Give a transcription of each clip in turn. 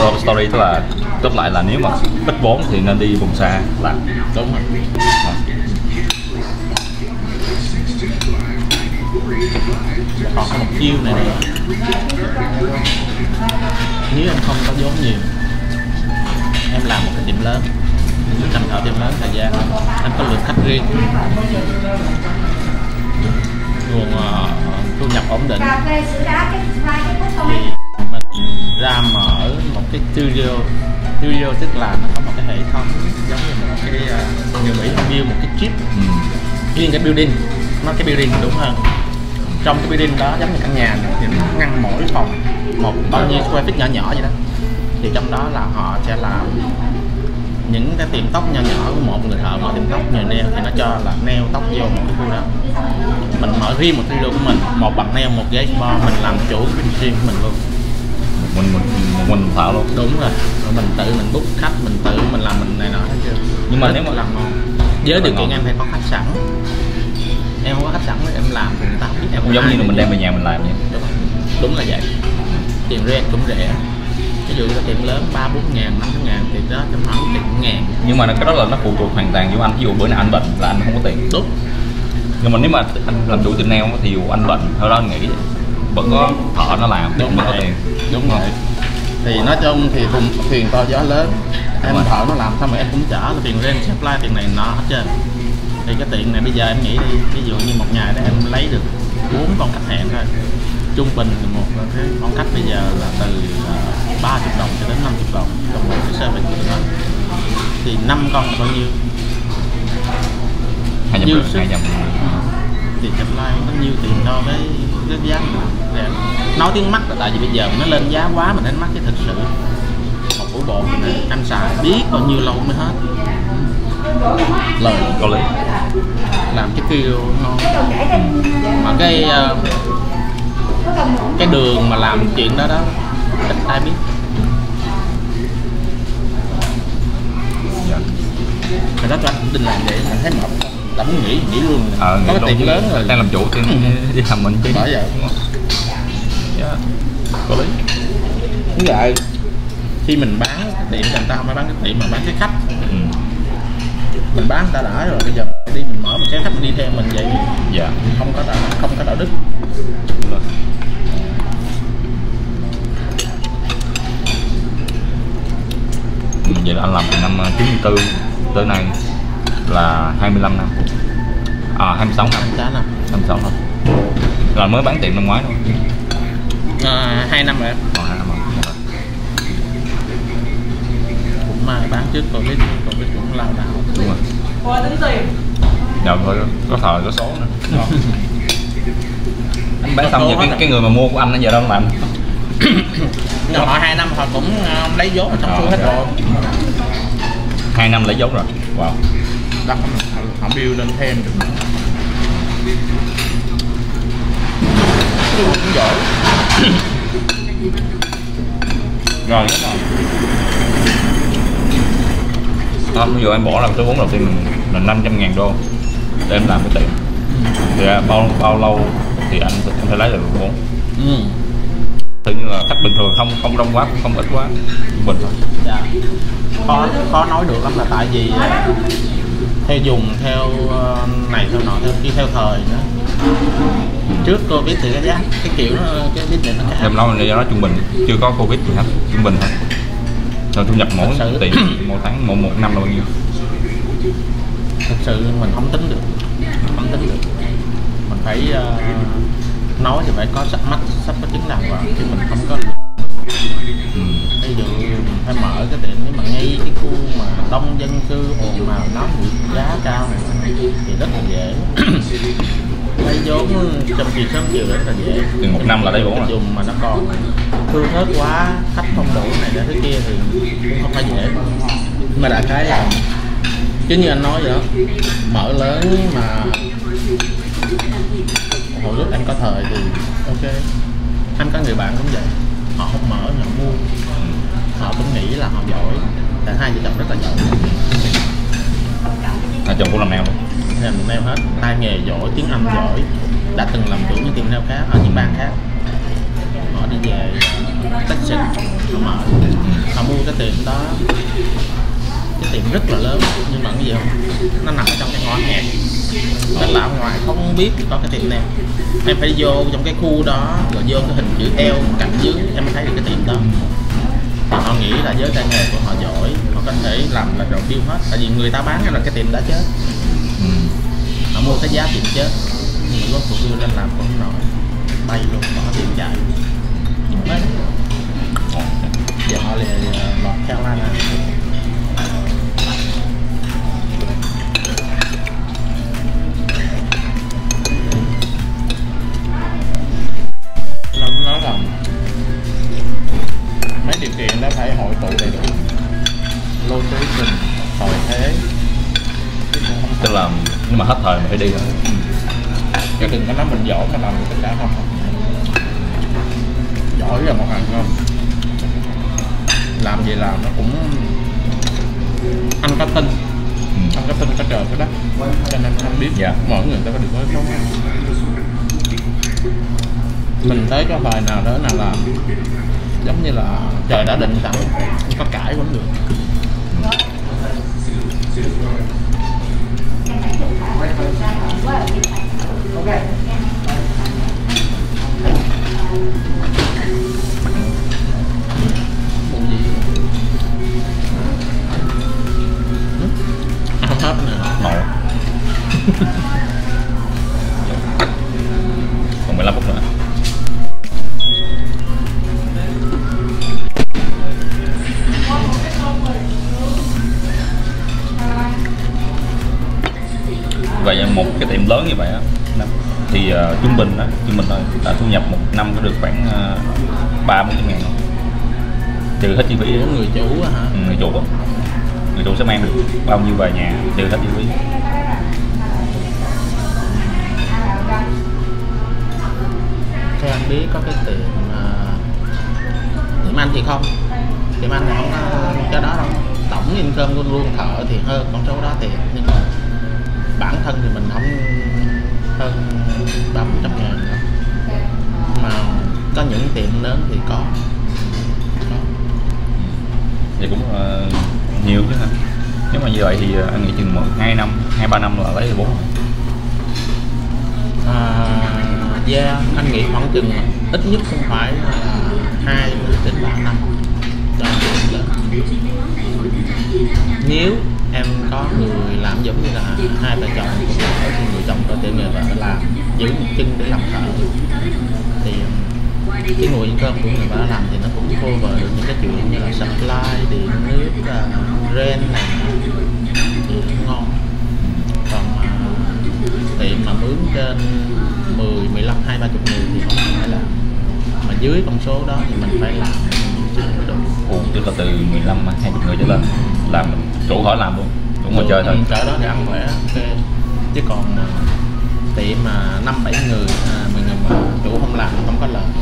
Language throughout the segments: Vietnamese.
moral story tức là tóm lại là nếu mà ít vốn thì nên đi vùng xa làm. Đúng rồi. Còn có một chiêu này nè, nếu em không có vốn nhiều, em làm một cái tiệm lớn, em thợ tiệm lớn thời gian, em có lượng khách riêng, nguồn thu nhập ổn định, thì mình ra mở một cái studio tức là nó có một cái hệ thống giống như một cái người Mỹ build một cái chip riêng cái building, nó cái building đúng hơn. Trong cái building đó giống như căn nhà này, thì nó ngăn mỗi phòng một bao nhiêu square feet nhỏ nhỏ vậy đó, thì trong đó là họ sẽ làm những cái tiệm tóc nhỏ nhỏ của một người thợ mở tiệm tóc nghề nail, thì nó cho là nail tóc vô một cái khu đó. Mình mở riêng một studio của mình, một bằng nail, một ghế spa, mình làm chủ cái riêng của mình luôn. Mình thợ luôn. Đúng rồi, mình tự mình book khách, mình làm mình này nọ hết chưa. Nhưng mà nếu mà làm ngon, với điều kiện em phải có khách sẵn. Em không có khách sẵn em làm thì người ta không biết em. Cũng giống như là mình đem về nhà mình làm vậy. Đúng là vậy. Tiền rent cũng rẻ. Ví dụ cái tiệm lớn 3-4 ngàn, 5 ngàn thì đó trong khoảng tiền ngàn. Nhưng mà cái đó là nó phụ thuộc hoàn toàn vô anh. Ví dụ bữa nào anh bệnh là anh không có tiền. Đúng. Nhưng mà nếu mà anh làm chủ tiệm nail thì dù anh bệnh thôi đó anh nghĩ vẫn có thợ nó làm, đúng rồi. Có tiền. Đúng rồi. Thì nói chung thì thuyền to gió lớn, em thợ nó làm xong rồi em cũng trả là tiền rent, supply, tiền này nọ hết trơn. Thì cái tiền này bây giờ em nghĩ đi, ví dụ như một ngày đó em lấy được 4 con khách hẹn thôi, trung bình một cái con khách bây giờ là từ 30 đồng cho đến 50 đồng trong một cái service của nó, thì 5 con là bao nhiêu? 200. Thì supply nó nhiêu tiền so với cái giá mình nói tiếng mắc là tại vì bây giờ nó lên giá quá mình đánh mắc, chứ thực sự một buổi bột này anh xài biết bao nhiêu lâu mới hết. Lời có lý, làm cái kêu ngon, mà cái đường mà làm chuyện đó ít ai biết. Rồi đó cho anh định làm để anh thấy mệt, đã muốn nghỉ luôn. Có cái tiệm lớn rồi đang làm chủ thì đi làm mình chứ. Bởi vậy. Yeah. Có lý. Đúng vậy. Khi mình bán tiệm thì người ta không phải bán cái tiệm mà bán cái khách. Mình bán người ta đã rồi, bây giờ đi mình mở một cái khách mình đi theo mình vậy. Dạ. Không có đạo đức. Vậy là anh làm từ năm 94 tới nay là 25 năm. 26 năm. 26 năm. Là mới bán tiệm năm ngoái thôi. 2 năm rồi. 2 năm rồi. Cũng mà bán trước Covid cũng lao đảo. Đúng rồi. Ủa tính tiền? Dạ thôi, có thời có số nữa. Anh bán xong giờ cái người mà mua của anh nó giờ đâu làm. Nhưng họ 2 năm họ cũng lấy vốn ở trong xuôi hết rồi. 2 năm lấy vốn rồi. Wow. Đó họ build lên thêm được. Cũng giỏi. Rồi đúng rồi. Bây giờ em bỏ ra cái vốn đầu tiên là 500.000 đô để em làm cái tiệm. Thì bao lâu thì anh phải lấy được vốn? Tự nhiên là khách bình thường không đông quá cũng không ít quá, bình thôi. Dạ. Khó nói được lắm là tại vì theo dùng theo này theo nọ theo kia theo thời nữa. Trước Covid thì cái giá cái kiểu cái business nó khác. Em nói là do nó trung bình, chưa có Covid gì hết, trung bình thôi. Rồi thu nhập mỗi tỷ một tháng một năm là bao nhiêu? Thực sự mình không tính được, mình phải nói thì phải có sắp có chứng đàng hoàng, chứ mình không có. Ví dụ phải mở cái tiệm nếu mà ngay cái khu mà đông dân cư ồn ào náo nhiệt giá cao này thì rất là dễ. Lấy vốn trong kỳ sớm chiều rất là dễ. Từ 1 năm là lấy vốn rồi. Dùng mà nó còn thưa thớt quá, khách không đủ này để thứ kia thì cũng không phải dễ. Mà đại cái là chứ như anh nói vậy đó, mở lớn mà hồi lúc anh có thời thì ok. Anh có người bạn cũng vậy, họ không mở họ mua, họ cũng nghĩ là họ giỏi, tại hai vợ chồng rất là giỏi. Hai chồng cũng làm nail luôn. Làm nail hết, tay nghề giỏi, tiếng Anh giỏi, đã từng làm chủ những tiệm nail khác ở những bang khác. Họ đi về Texas, họ mở cái tiệm đó, cái tiệm rất là lớn nhưng mà cái gì không, nó nằm ở trong cái ngõ hẹp, tức là ở ngoài không biết có cái tiệm nào, em phải vô trong cái khu đó rồi vô cái hình chữ L cạnh dưới em mới thấy được cái tiệm đó. Thì họ nghĩ là với tay nghề của họ giỏi, họ có thể làm là đồ tiêu hết, tại vì người ta bán là cái tiệm đã chết, họ mua cái giá tiệm chết, nhưng mà rốt cuộc đưa lên làm cũng nổi, bay luôn, bỏ tiệm chạy. Đấy. Giờ họ là North Carolina. Nó nói là mấy điều kiện đó phải hội tụ đầy đủ, location, thời thế, tức là nhưng mà hết thời mình phải đi rồi. chứ đừng có nói mình giỏi mà làm tất cả không. Giỏi là một hàng ngon, làm gì làm nó cũng anh có tin, anh có tin có trời có đất, cho nên anh biết mỗi người ta có được nói sống. Mình thấy có bài nào đó nào làm giống như là trời đã định sẵn, không có cãi vẫn được. Ăn hết nữa. Ngộ. Còn 15 phút nữa. Vậy một cái tiệm lớn như vậy á thì trung bình thôi là thu nhập một năm có được khoảng 30-40 ngàn trừ hết chi phí. Người chủ hả? Người chủ sẽ mang được bao nhiêu về nhà trừ hết chi phí. Theo anh biết có cái tiệm anh thì không, tiệm anh thì không có cái đó đâu, tổng income luôn luôn thợ thì hơn con số đó thiệt, nhưng mà bản thân thì mình không hơn 300-400 ngàn đâu, mà có những tiệm lớn thì có. Vậy cũng nhiều chứ hả? Nếu mà như vậy thì anh nghĩ chừng 2-3 năm là lấy được 4. Anh nghĩ khoảng chừng ít nhất không phải là 2-3 năm. Nếu em có người làm giống như là hai vợ chồng cùng ở thì người chồng có thể người vợ làm giữ một chân để làm thợ, thì cái nguồn income của người vợ làm thì nó cũng cover được những cái chuyện như là supply, điện nước, rent này thì ngon. Còn tiệm mà mướn trên 10, 15, 20-30 người thì không phải làm, mà dưới con số đó thì mình phải làm được. Tức là từ 15-20 người trở lên làm, chủ hỏi làm luôn, chủ ngồi chơi thôi. Cỡ đó thì ăn khỏe, ok. Chứ còn tiệm mà 5-7 người, 10 người mà chủ không làm không có lời.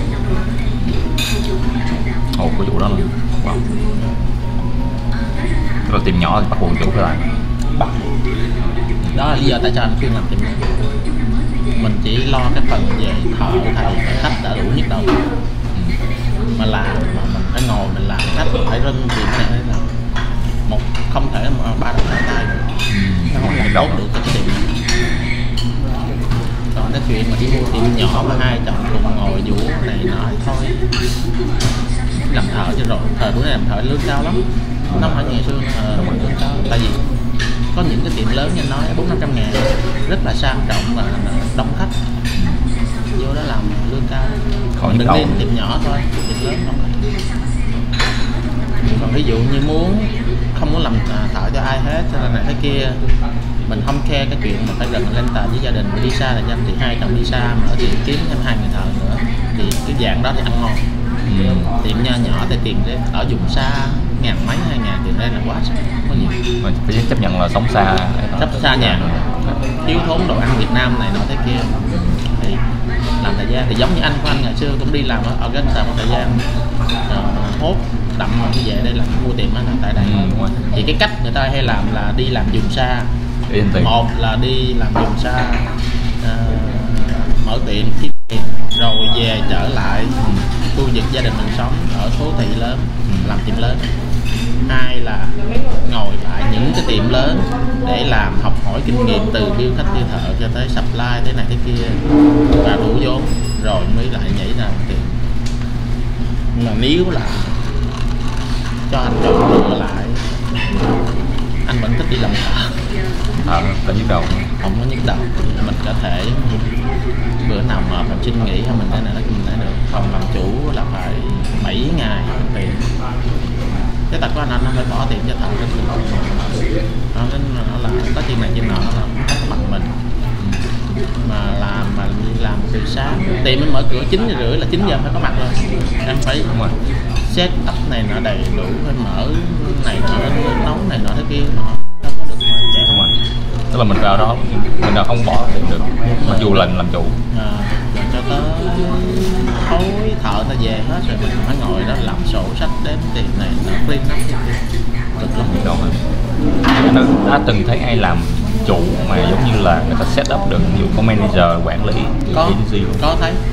Ồ, của chủ đó luôn. Wow. Tức là tiệm nhỏ thì bắt buộc chủ phải làm. Bắt. Đó là lý do tại sao anh khuyên làm tiệm nhỏ. Mình chỉ lo cái phần về thợ thầy khách đã đủ nhức đầu. Mà làm mà mình phải ngồi mình làm khách mình phải rân tiền này là một không thể mà 3 đợt tay được. Nó không làm tốt được cái tiệm. Còn cái chuyện mà đi mua tiệm nhỏ mà hai chồng cùng ngồi vũ này nọ thôi. Làm thợ chứ rồi, thời buổi này làm thợ lương cao lắm. Nó không phải như ngày xưa lương cao. Tại vì có những cái tiệm lớn như anh nói 400-500 ngàn rất là sang trọng và đông khách, vô đó làm lương cao. Còn đừng đi tiệm nhỏ thôi, tiệm lớn không lại. Còn ví dụ như không muốn làm thợ cho ai hết, cho nên này thế kia, mình không care cái chuyện mà phải gần lên tà với gia đình, đi xa là dân thì hai chồng đi xa mà ở tiệm kiếm thêm 2 người thợ nữa thì cái dạng đó thì ăn ngon. Tiệm nho nhỏ tại tiền đấy ở vùng xa ngàn mấy 2.000 tiền đây là quá sao có nhiều. Mình phải chấp nhận là sống xa, xa nhà, thiếu thốn đồ ăn Việt Nam này nọ thế kia, thì làm thời gian thì giống như anh của anh ngày xưa cũng đi làm ở Augusta một thời gian, hốt đậm mà đi về đây là mua tiệm ở tại đây. Thì cái cách người ta hay làm là đi làm vùng xa, một là đi làm vùng xa mở tiệm thiết rồi về trở lại khu vực gia đình mình sống ở phố thị lớn làm tiệm lớn, hai là ngồi lại những cái tiệm lớn để làm học hỏi kinh nghiệm từ bill khách bill thợ cho tới supply thế này thế kia và đủ vốn rồi mới lại nhảy ra tiệm. Mà nếu là cho anh chọn lựa lại, anh vẫn thích đi làm thợ. Có nhức đầu. Không có nhức đầu, mình có thể bữa nào mà mình xin nghỉ hay mình thế này mình thấy được. Phòng làm chủ là phải 7 ngày tiền. Cái tật của anh phải bỏ tiền cho thợ rất nhiều. Nó là có chuyện này chuyện nọ, nó không có bằng mình. Mà làm từ sáng, tiệm mình mở cửa 9:30 là 9 giờ phải có mặt rồi. Em phải set up này nọ đầy đủ, phải mở này nọ, nấu này nọ thế kia nọ. Đúng rồi. Tức là mình vào đó mình đã không bỏ tiền được, mặc dù là làm chủ. Rồi cho tới tối thợ ta về hết rồi mình phải ngồi đó làm sổ sách đếm tiền này nó clean up cực lắm. Đâu mà đã từng thấy ai làm chủ mà giống như là người ta set up được, ví dụ có manager quản lý agency luôn. Có thấy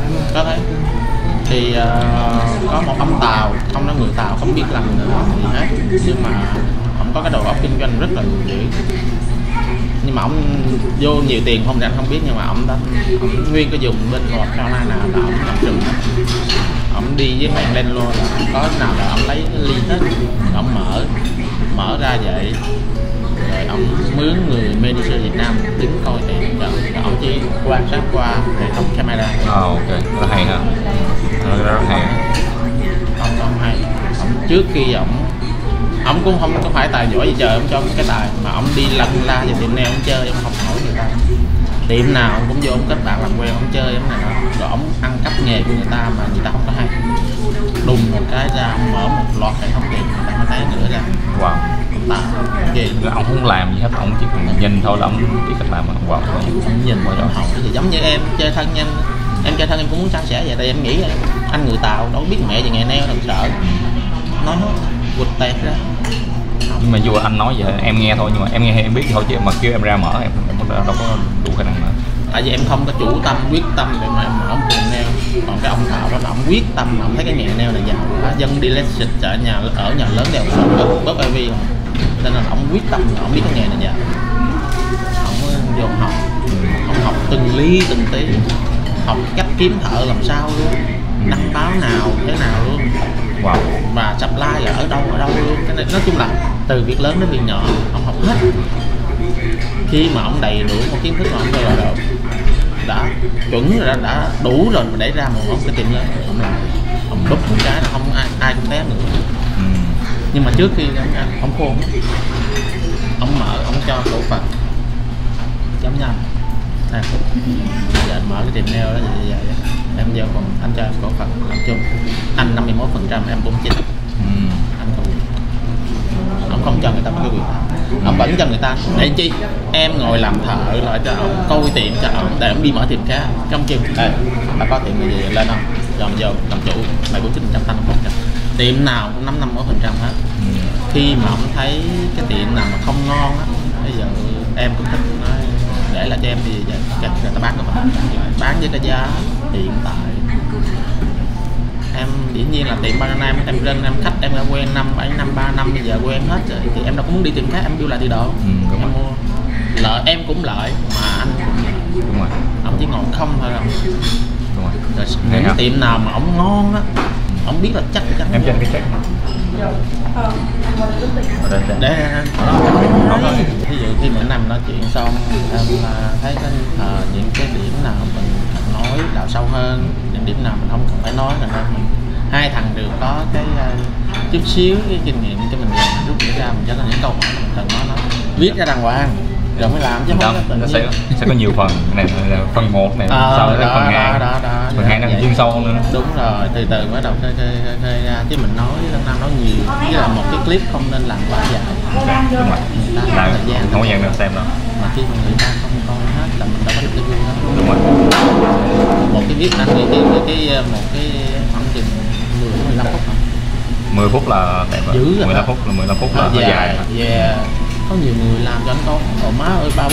thì có một ông Tàu, ông đó người Tàu không biết làm gì hết, nhưng mà ông có cái đầu óc kinh doanh rất là dữ. Nhưng mà ông vô nhiều tiền không thì anh không biết, nhưng mà ông nguyên cái vùng bên North Carolina là ông làm rừng, ông đi với bạn lên luôn, là có nào là ông lấy ly hết, ông mở ra vậy rồi ông mướn người manager Việt Nam đứng coi tiền cho ông, chỉ quan sát qua hệ thống camera. Ok, rất hay ha, rất hay. Ông hay, ông trước khi ông cũng không có phải tài giỏi gì trời, ông cho cái tài mà ông đi lần la về tiệm nail ông chơi, ông học hỏi người ta, tiệm nào ông cũng vô ông kết bạn làm quen, ông chơi ông này đó, rồi ông ăn cắp nghề của người ta mà người ta không có hay, đùng một cái ra ông mở một loạt hệ thống tiệm người ta mới thấy nữa ra. Wow. Gì? Ông không làm gì hết, ông chỉ cần nhìn thôi là ông biết cách làm. Wow. Ông nhìn rồi ông học cái gì giống như em chơi thân em chơi thân em cũng muốn san sẻ vậy, tại em nghĩ anh người Tàu đâu biết mẹ gì nghề nail đâu sợ nói hết quỵt tẹt ra. Nhưng mà dù anh nói vậy em nghe thôi, nhưng mà em nghe em biết thôi, chứ mà kêu em ra mở em đâu có đủ khả năng nữa. Tại vì em không có chủ tâm quyết tâm để mà em mở một tiệm nail, còn cái ông Thảo đó là ông quyết tâm, ông thấy cái nghề nail này giàu, dân đi lên xịt ở nhà lớn đều bóp AV, nên là ông quyết tâm, ông biết cái nghề này giàu, ông vô ông học từng ly từng tí, học cách kiếm thợ làm sao luôn, đăng báo nào thế nào luôn. Wow. Và supply là ở đâu luôn. Cái này nói chung là từ việc lớn đến việc nhỏ ông học hết. Khi mà ông đầy đủ một kiến thức mà ông gọi là đã chuẩn rồi, đã đủ rồi mà để ra một cái tiệm lớn, ông làm, ông đúc một cái là không ai cũng té nữa. Nhưng mà trước khi ông khôn, ông mở, ông cho cổ phần giống như anh giờ mở cái tiệm nail đó vậy em giờ còn anh cho em cổ phần làm chung, anh 51%, em 49%. Anh thu, ông không cho người ta một cái quyền, ông vẫn cho người ta để chi em ngồi làm thợ lại cho ông, coi tiệm cho ông để ông đi mở tiệm khác trong chừng là có tiệm gì lên không, rồi giờ làm chủ mày 49% tăng 1%, tiệm nào cũng 51% hết. Khi mà ông thấy cái tiệm nào mà không ngon á, bây giờ em cũng thích nói để lại cho em đi vậy, người ta bán cho mình, bán với cái giá hiện tại. Em dĩ nhiên là tiệm Banana em lên em khách em đã quen 5-7 năm 3 năm bây giờ quen hết rồi, thì em đâu có muốn đi tiệm khác, em đưa lại từ độ em mua lợi, em cũng lợi mà anh cũng lợi. Đúng rồi. Ông chỉ ngồi không thôi đâu. Đúng rồi. Rồi những tiệm nào mà ông ngon á, ông biết là chắc chắn em trên cái check để ví dụ khi mỗi năm nói chuyện xong em thấy những cái điểm nào mình cần nói đào sâu hơn, những điểm nào mình không cần phải nói, là mình hai thằng đều có cái chút xíu cái kinh nghiệm cho mình rút ra, mình cho nó những câu hỏi mình cần nói viết ra đàng hoàng rồi mới làm, chứ không nó sẽ có nhiều phần, này là phần 1 này, sau đó phần 2 phần 2 nó chuyên sâu nữa. Đúng rồi, từ từ bắt đầu khơi ra, chứ mình nói nói nhiều, với là một cái clip không nên làm quá dài. Đúng rồi, thời gian không có gian được xem đâu, mà khi mà người ta không coi hết là mình đâu có được cái vui đó. Đúng rồi. Một cái viết anh một cái khoảng chừng 10-15 phút thôi. 10 phút là đẹp rồi. 15 phút là hơi dài. Yeah. Có nhiều người làm cho anh con, má ơi 30-40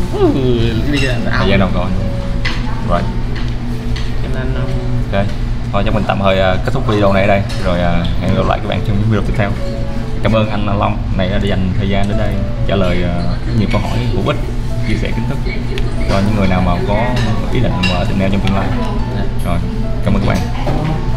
đi ra thời gian đâu coi rồi. Cho nên ok, Thôi cho mình tạm thời kết thúc video này ở đây, rồi hẹn gặp lại các bạn trong những video tiếp theo. Cảm ơn anh Long này đã dành thời gian đến đây trả lời nhiều câu hỏi hữu ích, chia sẻ kiến thức cho những người nào mà có ý định mở tiệm nail trong tương lai. Rồi, cảm ơn các bạn.